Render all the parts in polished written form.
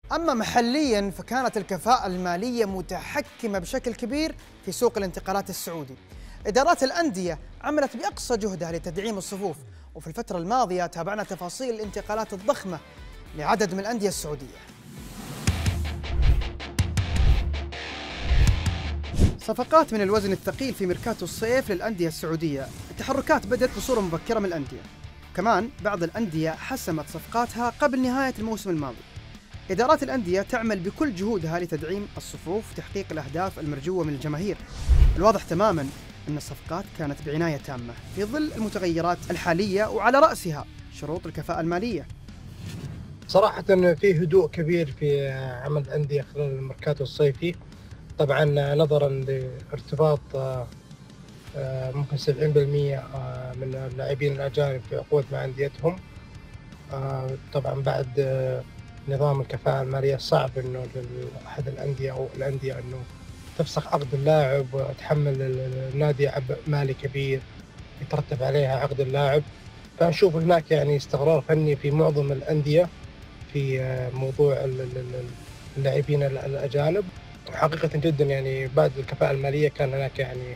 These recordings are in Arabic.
أما محلياً فكانت الكفاءة المالية متحكمة بشكل كبير في سوق الانتقالات السعودي. إدارات الأندية عملت بأقصى جهدها لتدعيم الصفوف، وفي الفترة الماضية تابعنا تفاصيل الانتقالات الضخمة لعدد من الأندية السعودية. صفقات من الوزن الثقيل في ميركاتو الصيف للأندية السعودية. التحركات بدأت بصورة مبكرة من الأندية، كمان بعض الأندية حسمت صفقاتها قبل نهاية الموسم الماضي. إدارات الأندية تعمل بكل جهودها لتدعيم الصفوف وتحقيق الأهداف المرجوة من الجماهير. الواضح تماماً أن الصفقات كانت بعناية تامة في ظل المتغيرات الحالية، وعلى رأسها شروط الكفاءة المالية. صراحة في هدوء كبير في عمل الأندية خلال الميركاتو الصيفي، طبعا نظرا لارتباط ممكن 70% من اللاعبين الأجانب في عقود مع أنديتهم. طبعا بعد نظام الكفاءة المالية صعب إنه لأحد الأندية أو الأندية إنه تفسخ عقد اللاعب وتحمل النادي عبء مالي كبير يترتب عليها عقد اللاعب. فنشوف هناك يعني استقرار فني في معظم الأندية في موضوع اللاعبين الأجانب. حقيقة جدا يعني بعد الكفاءة المالية كان هناك يعني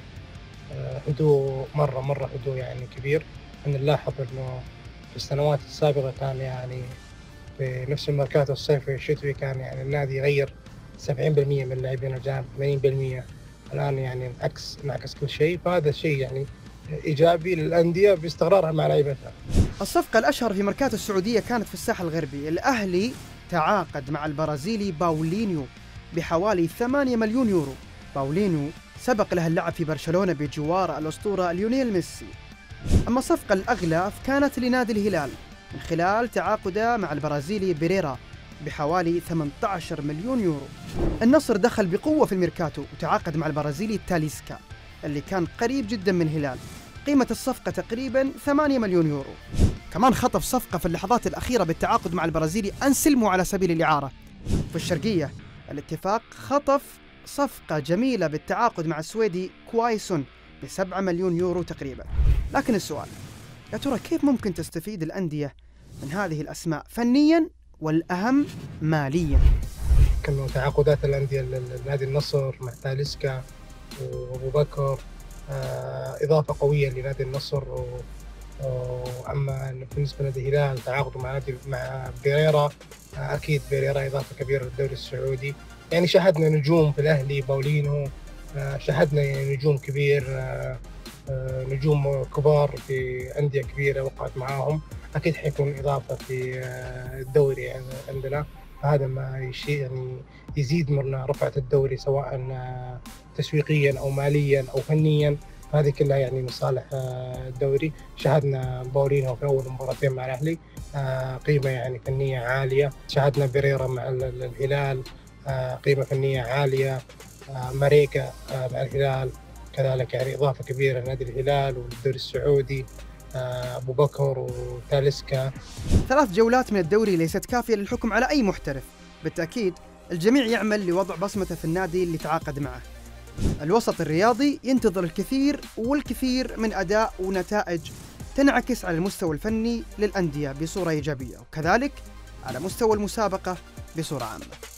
هدوء مرة هدوء يعني كبير. نلاحظ إنه في السنوات السابقة كان يعني في نفس الميركاتو الصيفي الشتوي كان يعني النادي يغير 70% من اللاعبين الأجانب، 80%. الآن يعني انعكس كل شيء، فهذا شيء يعني إيجابي للأندية باستقرارها مع لعيبتها. الصفقة الأشهر في ميركاتو السعودية كانت في الساحل الغربي. الأهلي تعاقد مع البرازيلي باولينيو بحوالي 8 مليون يورو. باولينيو سبق له اللعب في برشلونة بجوار الأسطورة ليونيل ميسي. أما الصفقة الأغلى كانت لنادي الهلال من خلال تعاقده مع البرازيلي بيريرا بحوالي 18 مليون يورو. النصر دخل بقوة في الميركاتو وتعاقد مع البرازيلي تاليسكا اللي كان قريب جدا من الهلال. قيمة الصفقة تقريبا 8 مليون يورو. كمان خطف صفقة في اللحظات الأخيرة بالتعاقد مع البرازيلي أنسلمو على سبيل الإعارة. في الشرقية الاتفاق خطف صفقة جميلة بالتعاقد مع السويدي كوايسون ب7 مليون يورو تقريبا. لكن السؤال، يا ترى كيف ممكن تستفيد الأندية من هذه الأسماء فنيا والأهم ماليا؟ كانوا تعاقدات الأندية لنادي النصر مع تاليسكا وأبو بكر إضافة قوية لنادي النصر. وأما بالنسبة لنادي الهلال تعاقدوا مع بيريرا، أكيد بيريرا إضافة كبيرة للدوري السعودي. يعني شاهدنا نجوم في الأهلي باولينو، شاهدنا يعني نجوم كبير، نجوم كبار في أندية كبيرة وقعت معاهم. أكيد حيكون إضافة في الدوري يعني عندنا. هذا ما يعني يزيد من رفعة الدوري سواء تسويقيا أو ماليا أو فنيا. هذه كلها يعني مصالح الدوري. شاهدنا باولينو في أول مباراتين مع الأهلي قيمة يعني فنية عالية. شاهدنا بيريرا مع الهلال قيمة فنية عالية. ماريكا مع الهلال كذلك يعني إضافة كبيرة لنادي الهلال والدوري السعودي. أبو بكر وتاليسكا. 3 جولات من الدوري ليست كافية للحكم على أي محترف. بالتأكيد الجميع يعمل لوضع بصمته في النادي اللي تعاقد معه. الوسط الرياضي ينتظر الكثير والكثير من أداء ونتائج تنعكس على المستوى الفني للأندية بصورة إيجابية، وكذلك على مستوى المسابقة بصورة عامة.